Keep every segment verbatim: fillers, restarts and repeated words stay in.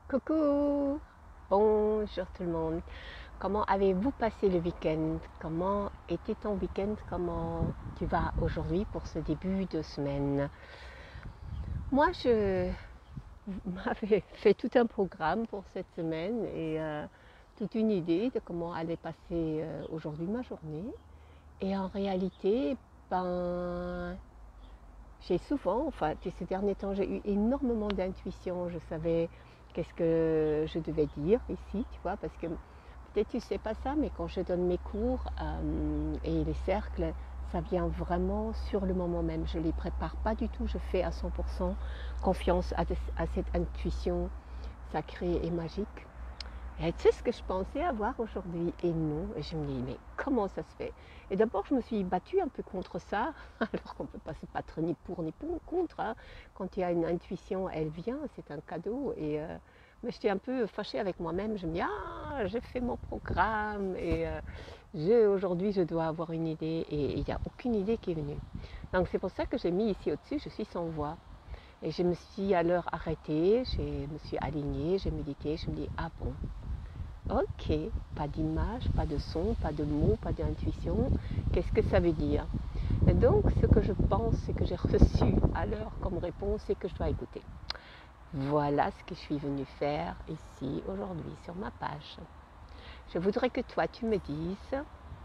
Coucou, bonjour tout le monde. Comment avez-vous passé le week-end? Comment était ton week-end? Comment tu vas aujourd'hui pour ce début de semaine? Moi, je m'avais fait tout un programme pour cette semaine et euh, toute une idée de comment allait passer euh, aujourd'hui ma journée. Et en réalité, ben, j'ai souvent, enfin ces derniers temps, j'ai eu énormément d'intuition. Je savais qu'est-ce que je devais dire ici, tu vois, parce que peut-être tu sais pas ça, mais quand je donne mes cours euh, et les cercles, ça vient vraiment sur le moment même. Je ne les prépare pas du tout, je fais à cent pour cent confiance à, de, à cette intuition sacrée et magique. Et tu sais ce que je pensais avoir aujourd'hui? Et non, et je me dis, mais comment ça se fait? Et d'abord, je me suis battue un peu contre ça, alors qu'on ne peut pas se battre ni pour ni pour, contre. Hein. Quand il y a une intuition, elle vient, c'est un cadeau. Et, euh, mais j'étais un peu fâchée avec moi-même. Je me dis, ah, j'ai fait mon programme, et euh, aujourd'hui, je dois avoir une idée, et il n'y a aucune idée qui est venue. Donc c'est pour ça que j'ai mis ici au-dessus, je suis sans voix. Et je me suis alors arrêtée, je me suis alignée, j'ai médité, je me dis, ah bon, ok, pas d'image, pas de son, pas de mots, pas d'intuition. Qu'est-ce que ça veut dire? Et donc, ce que je pense et que j'ai reçu alors comme réponse, c'est que je dois écouter. Voilà ce que je suis venue faire ici aujourd'hui sur ma page. Je voudrais que toi, tu me dises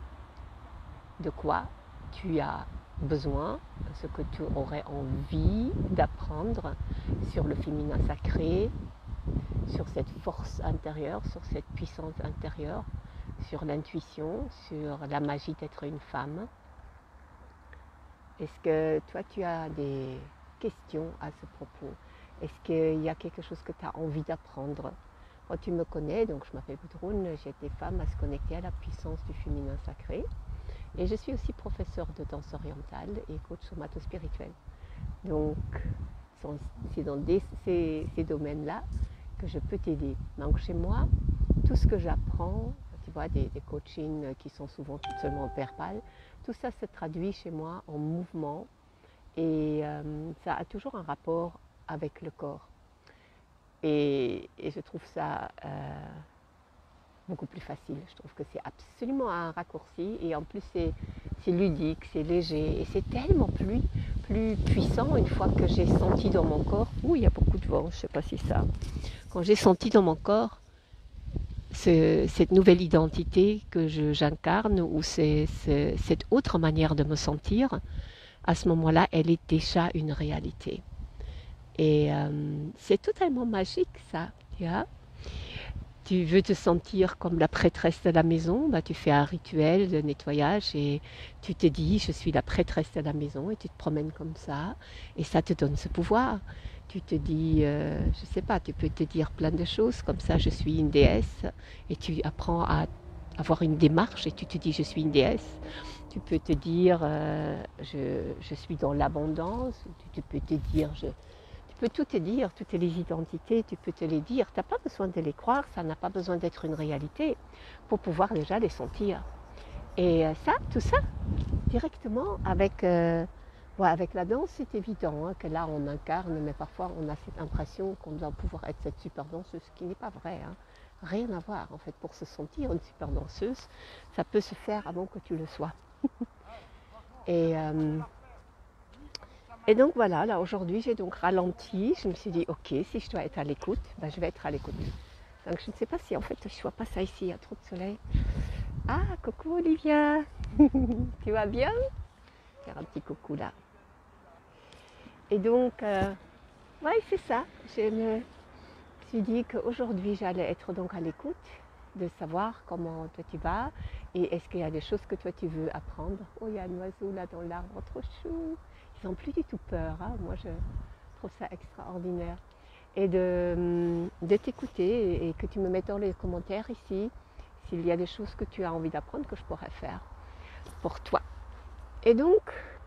de quoi tu as besoin, ce que tu aurais envie d'apprendre sur le féminin sacré, sur cette force intérieure, sur cette puissance intérieure, sur l'intuition, sur la magie d'être une femme. Est-ce que toi tu as des questions à ce propos? Est-ce qu'il y a quelque chose que tu as envie d'apprendre? Moi, tu me connais, donc je m'appelle Gudrun, j'ai été femme à se connecter à la puissance du féminin sacré. Et je suis aussi professeure de danse orientale et coach somato-spirituel. Donc, c'est dans des, ces, ces domaines-là que je peux t'aider. Donc chez moi, tout ce que j'apprends, tu vois, des, des coachings qui sont souvent seulement verbales, tout ça se traduit chez moi en mouvement et euh, ça a toujours un rapport avec le corps. Et, et je trouve ça euh, beaucoup plus facile. Je trouve que c'est absolument un raccourci et en plus c'est, c'est ludique, c'est léger et c'est tellement plus, plus puissant une fois que j'ai senti dans mon corps. Ouh, il y a beaucoup de vent, je ne sais pas si ça... Quand j'ai senti dans mon corps ce, cette nouvelle identité que je, j'incarne ou c'est, c'est, cette autre manière de me sentir, à ce moment-là, elle est déjà une réalité. Et euh, c'est totalement magique ça, tu vois. Tu veux te sentir comme la prêtresse de la maison, bah, tu fais un rituel de nettoyage et tu te dis je suis la prêtresse de la maison et tu te promènes comme ça et ça te donne ce pouvoir. Tu te dis, euh, je sais pas, tu peux te dire plein de choses comme ça, je suis une déesse et tu apprends à avoir une démarche et tu te dis je suis une déesse. Tu peux te dire euh, je, je suis dans l'abondance, tu, tu peux te dire je, tu peux tout te dire, toutes les identités, tu peux te les dire. Tu n'as pas besoin de les croire, ça n'a pas besoin d'être une réalité pour pouvoir déjà les sentir. Et ça, tout ça, directement avec, euh, ouais, avec la danse, c'est évident hein, que là on incarne, mais parfois on a cette impression qu'on doit pouvoir être cette super danseuse, ce qui n'est pas vrai. Hein. Rien à voir en fait. Pour se sentir une super danseuse, ça peut se faire avant que tu le sois. Et euh, Et donc voilà, là aujourd'hui j'ai donc ralenti, je me suis dit ok, si je dois être à l'écoute, ben, je vais être à l'écoute. Donc je ne sais pas si en fait je ne vois pas ça ici, il y a trop de soleil. Ah, coucou Olivia, tu vas bien? Faire un petit coucou là. Et donc, euh, ouais c'est ça, je me suis dit qu'aujourd'hui j'allais être donc à l'écoute, de savoir comment toi tu vas et est-ce qu'il y a des choses que toi tu veux apprendre. Oh, il y a un oiseau là dans l'arbre, trop chou. Ils n'ont plus du tout peur, hein. Moi je trouve ça extraordinaire. Et de, de t'écouter et que tu me mettes dans les commentaires ici s'il y a des choses que tu as envie d'apprendre que je pourrais faire pour toi. Et donc,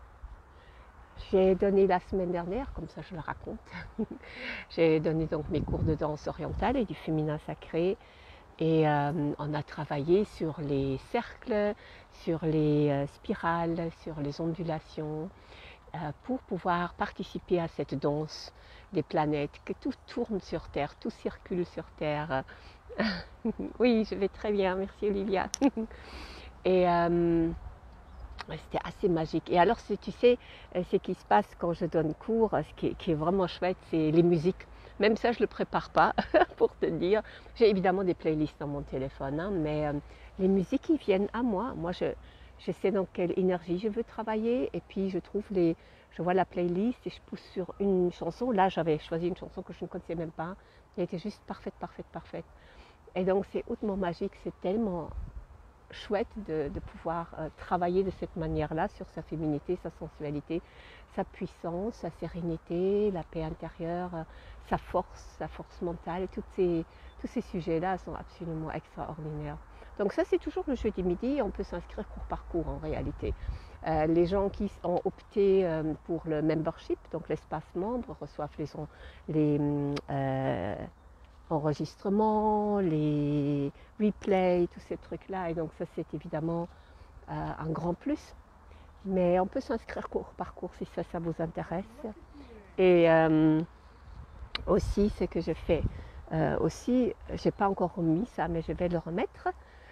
j'ai donné la semaine dernière, comme ça je le raconte, j'ai donné donc mes cours de danse orientale et du féminin sacré. Et euh, on a travaillé sur les cercles, sur les euh, spirales, sur les ondulations, euh, pour pouvoir participer à cette danse des planètes, que tout tourne sur Terre, tout circule sur Terre. Oui, je vais très bien, merci Olivia. Et euh, c'était assez magique. Et alors, tu sais, ce qui se passe quand je donne cours, ce qui est, qui est vraiment chouette, c'est les musiques. Même ça, je ne le prépare pas, pour te dire. J'ai évidemment des playlists dans mon téléphone, hein, mais euh, les musiques, ils viennent à moi. Moi, je, je sais dans quelle énergie je veux travailler, et puis je trouve les... Je vois la playlist et je pousse sur une chanson. Là, j'avais choisi une chanson que je ne connaissais même pas. Elle était juste parfaite, parfaite, parfaite. Et donc, c'est hautement magique, c'est tellement chouette de, de pouvoir euh, travailler de cette manière-là sur sa féminité, sa sensualité, sa puissance, sa sérénité, la paix intérieure, euh, sa force, sa force mentale. Toutes ces, tous ces sujets-là sont absolument extraordinaires. Donc ça, c'est toujours le jeudi midi. On peut s'inscrire cours par cours en réalité. Euh, les gens qui ont opté euh, pour le membership, donc l'espace membre, reçoivent les, les euh, enregistrements, les replays, tous ces trucs-là. Et donc ça, c'est évidemment euh, un grand plus. Mais on peut s'inscrire cours par cours si ça, ça vous intéresse. Et euh, aussi, ce que je fais, euh, aussi, je n'ai pas encore remis ça, mais je vais le remettre,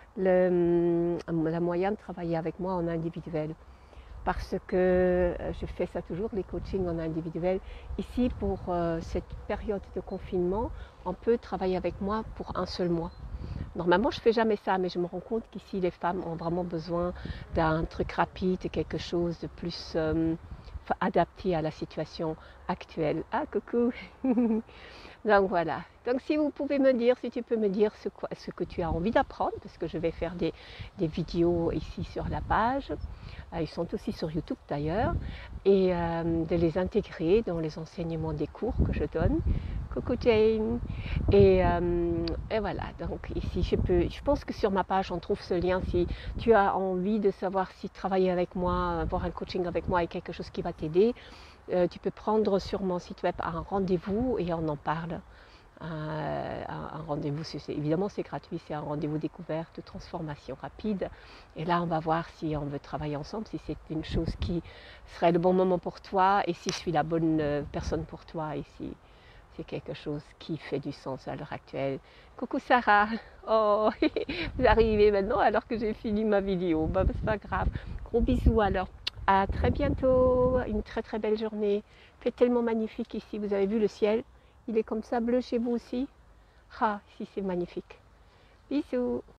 le, la moyen de travailler avec moi en individuel. Parce que je fais ça toujours, les coachings en individuel. Ici, pour euh, cette période de confinement, on peut travailler avec moi pour un seul mois. Normalement, je ne fais jamais ça, mais je me rends compte qu'ici, les femmes ont vraiment besoin d'un truc rapide, quelque chose de plus euh, adapté à la situation actuelle. Ah, coucou. Donc voilà. Donc si vous pouvez me dire, si tu peux me dire ce, quoi, ce que tu as envie d'apprendre, parce que je vais faire des, des vidéos ici sur la page, euh, ils sont aussi sur YouTube d'ailleurs, et euh, de les intégrer dans les enseignements des cours que je donne. Coucou Jane. Et, euh, et voilà, donc ici je peux, je pense que sur ma page on trouve ce lien si tu as envie de savoir si travailler avec moi, avoir un coaching avec moi est quelque chose qui va t'aider. Euh, tu peux prendre sur mon site web un rendez-vous et on en parle. Euh, un, un rendez-vous, c'est, évidemment c'est gratuit, c'est un rendez-vous découverte, de transformation rapide. Et là on va voir si on veut travailler ensemble, si c'est une chose qui serait le bon moment pour toi et si je suis la bonne personne pour toi et si c'est quelque chose qui fait du sens à l'heure actuelle. Coucou Sarah, oh, vous arrivez maintenant alors que j'ai fini ma vidéo, bah, c'est pas grave. Gros bisous alors. À très bientôt, une très très belle journée. Il fait tellement magnifique ici, vous avez vu le ciel? Il est comme ça bleu chez vous aussi? Ah, ici c'est magnifique. Bisous.